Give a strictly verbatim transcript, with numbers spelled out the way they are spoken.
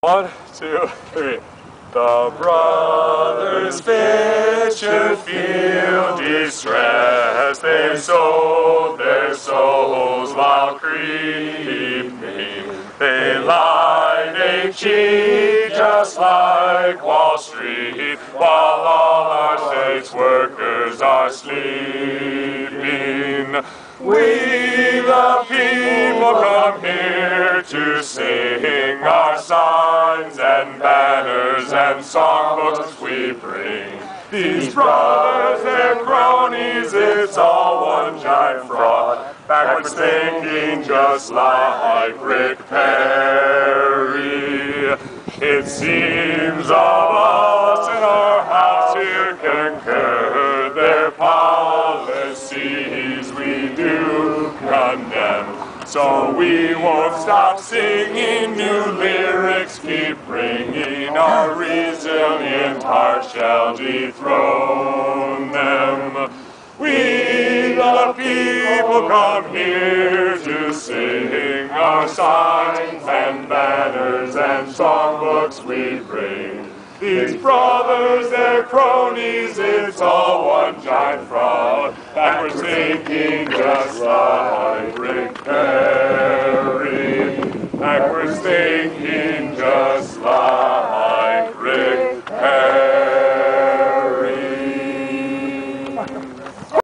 One, two, three. The brothers Fisher feel distress. They sold their souls while creeping. They lie, they cheat just like Wall Street, while all our state's workers are sleeping. We the people come here to sing, our signs and banners and songbooks we bring. These brothers, they're cronies, it's all one giant fraud. Backwards thinking just like Rick Perry. It seems all of us in our house here concur. Their policies we do condemn. So we won't stop singing new lyrics, keep bringing our resilient hearts shall dethrone them. We the people come here to sing, our signs and banners and songbooks we bring. These brothers, they're cronies, it's all one giant fraud. Backwards thinking just like Rick Perry. Backwards thinking just